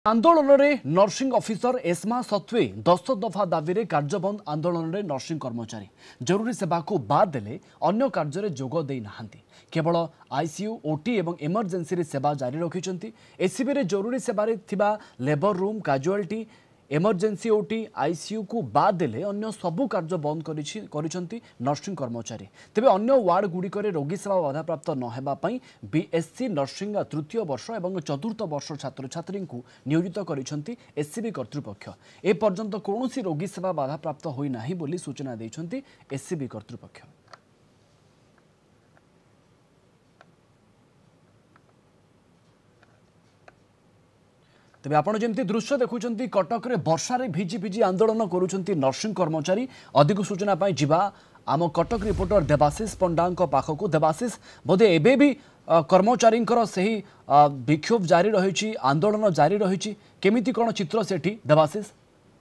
आंदोलन में nursing officer ESMA सत्वे 10 दफा दाबी में कार्यबंद आंदोलन में नर्सिंग कर्मचारी जरूरी सेवा को बाद देले अन्य कार्य जोग दे नाहांती केवल आईसीयू ओटी एवं इमरजेंसी सेवा जारी रखिंट एसीबी रे जरूरी सेवारे थिबा labour room casualty emergency OT ICU को बाद देले अन्य सबु कार्य बंद करिसेंती नर्सिंग कर्मचारी तेबे अन्य वार्ड गुड़िक रोगी सेवा बाधाप्राप्त नहेबापई बीएससी नर्सिंग तृतीय वर्ष एवं चतुर्थ वर्ष छात्र छात्री को नियोजित करिसेंती एसीबी कर्तृपक्ष ए पर्यंत कौनसी रोगी सेवा बाधाप्राप्त होई नाही बोली सूचना दैछंती एसीबी कर्तृपक्ष। तेज आपड़ जमी दृश्य देखुं कटक रे वर्षारे भिजी भिजी आंदोलन करुँच नर्सिंग कर्मचारी अधिक सूचना जावा आम कटक रिपोर्टर देवाशीष पंडा पाखक देवाशीष बोधे एबे भी कर्मचारी से विक्षोभ जारी रही आंदोलन जारी रही केमिति कौन चित्र सेठी देवाशीष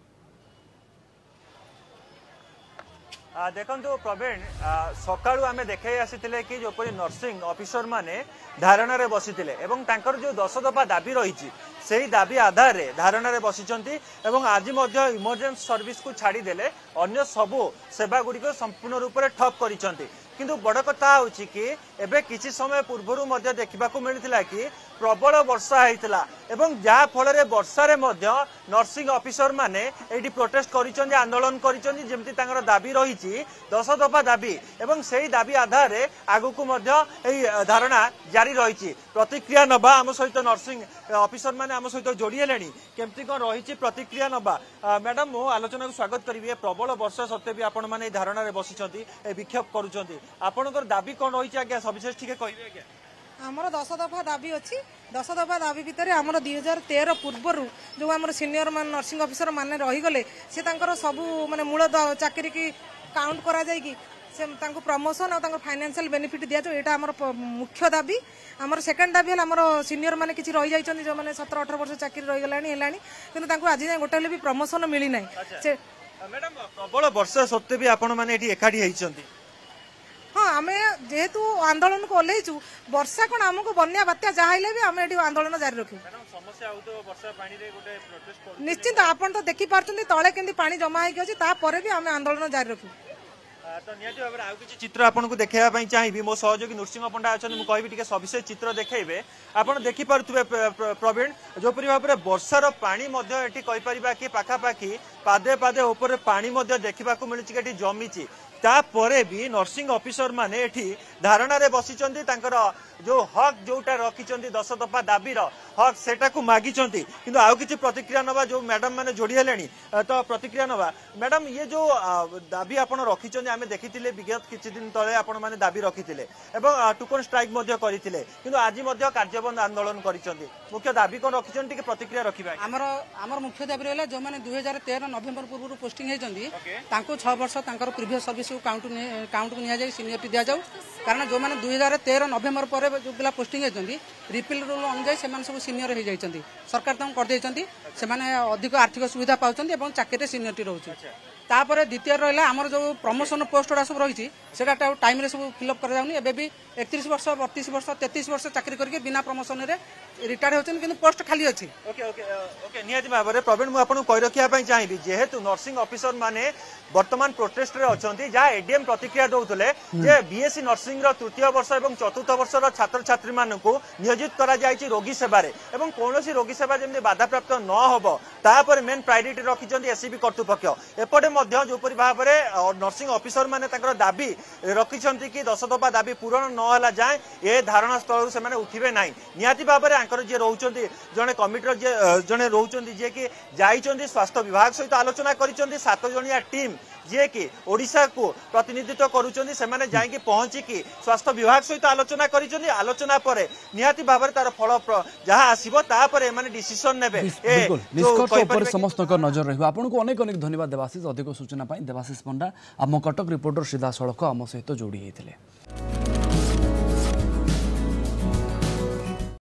देखो प्रवीण सकाळु आमे देखाई आसीथिले कि जोपरि नर्सिंग ऑफिसर माने धारणा रे बसिथिले एवं तांकर जो 10 दफा दाबी रही सेही दाबी आधार रे धारणा रे बसिचंती एवं आज मध्य इमरजेंसी सर्विस को छाड़ी देले अन्य सबु सेवा गुडी को संपूर्ण रूप से ठप करिसंती किंतु बड़ कथा होची कि एबे किछि समय पूर्वरु मध्य देखिबा को मिलिथिला कि प्रबल वर्षा हेतिला एवं जा फल रे वर्षा रे मध्य नर्सिंग ऑफिसर माने एठी प्रोटेस्ट करिसंती आंदोलन करिसंती जेमति तांकर दाबी रही 10 दफा दाबी एवं सेही दाबी आधार रे आगु को मध्य एई धारणा जारी रही प्रतिक्रिया नबा आम सहित नर्सिंग ऑफिसर माने आम सहित जोड़ी हेलेनी केमति कोन रही प्रतिक्रिया नबा मैडम मो आलोचना को स्वागत करिवे प्रबल वर्षा सत्ते भी आपण माने धारणा रे बसिचंती ए विक्षोभ करूचंती आपनकर दाबी कोन रही आज्ञा सविशेष ठीक कहबे आज्ञा आमर 10 दफा दाबी अच्छी 10 दफा दाबी भितर आमर 2013 पूर्वर जो आम सीनियर नर्सिंग ऑफिसर माने रहीगले से सबू माने मूल चाकरी की काउंट करा जाएगी से प्रमोशन और फाइनेंशियल बेनिफिट दिया जाए यहाँ आमर मुख्य दाबी आमर सेकेंड दाबी है आमर सीनियर माने किसी रही जाइछन जो माने 17-18 वर्ष चाकरी रही गलानी किंतु आज जाए गोटे भी प्रमोशन मिली ना मैडम प्रबल वर्षा सत्ते भी आपण माने एठी एकाठी हेइछंती हाँ आम जेहेतु आंदोलन को ओल्लैचु वर्षा कौन आमको बन्या बात्या जहाँ भी आम ये आंदोलन जारी रखू निश्चिंत आपन तो देखी पार्टी तले केंदी पानी जमा होगी भी आम आंदोलन जारी रखू तो निहाती भाव आउ किसी चित्र आपको देखा चाहिए मो सहयोगी नृसिंह पंडा अच्छा मुझे कहबी सविशेष चित्र देखेबे आप देखिपे प्रवीण जोपरी भाव में वर्षार पानी कहीपर कि पाखापाखि पादे पादे ऊपर पानी देखा मिली जमीची तापरे भी नर्सिंग ऑफिसर माने एठी धारणा रे बसिचंती तांकर जो हक जोटा रखिचंती 10 दफा दाबीर हक सेटा को मागिचंती किंतु आउ किछि प्रतिक्रिया नबा जो मैडम माने जोड़ी हेलेनी तो प्रतिक्रिया नबा मैडम ये जो दाबी आपण रखिचंती आमे देखिथिले विगत किछि दिन तळे आपण माने दाबी रखिथिले एवं टुकन स्ट्राइक मध्ये करिथिले किंतु आज मध्ये कार्यबंद आंदोलन करिचंती मुख्य दाबी कोन रखिचंती कि प्रतिक्रिया रखिबा हमर मुख्य दाबी रहला जो माने 2013 नवेम्बर पूर्व पोस्टिंग हेचंती तांको 6 वर्ष तांकर प्रीवियस सर्विस काउंट को निया जाए सीनियरिटी दिया जाऊ कारण जो मैंने 2013 नवेम्बर पर जो पिला पोस्टिंग होती रिपिल रूल अनुजाई से सब सीनियर हो जाती सरकार करदे अधिक आर्थिक सुविधा पाँच चाकरी सीनियरिटी रोचे तापर द्वितीय रहा आमर जो प्रमोशन पोस्ट गुड़ा सब रही है टाइम सब फिलअप कर भी 31 वर्ष 32 वर्ष 33 वर्ष चाकरी करके बिना प्रमोशन रे रिटायर होचन किंतु पोस्ट खाली अछि। ओके ओके ओके निहाती भाव में प्रवीण मुझे आपको कही रखा चाहिए जेहेतु नर्सिंग ऑफिसर माने वर्तमान प्रोटेस्ट रे अछंती जहाँ एडीएम प्रतिक्रिया दौले जे बीएससी नर्सिंग तृतीय वर्ष और चतुर्थ वर्ष छात्र छात्री मानक नियोजित करा जायछि रोगी सेवारे एवं कौन रोगी सेवा जमी बाधाप्राप्त न हो तापर मेन प्रायोरिटी रखिंट एसीबी कर्तृपक्ष एपटे जोपरी भाव में नर्सिंग ऑफिसर माने दाबी रखिंट कि 10 दफा दाबी पूरण नहला जाए ए धारणा स्थल से उठिबे नाही निहाती भाव में आंकर जे रोचंती जने कमिटर जे जने रोचंती जे कि जाइचंती स्वास्थ्य विभाग सहित आलोचना करिचंती 7 जणिया टीम जे कि ओडिशा को प्रतिनिधित्व करूचंती से माने जाई कि पहुंची कि स्वास्थ्य विभाग सहित आलोचना करिचंती आलोचना परे निहाती भाव में तार फल जहां आसीबो ता परे माने डिसिजन नेबे निष्कर्ष ऊपर समस्त को नजर रहबो आपनको अनेक अनेक धन्यवाद देवाशीष अधिक सूचना पाई देवाशीष पंडा आम कटक रिपोर्टर सीधा सड़क आम सहित जोड़ी होते।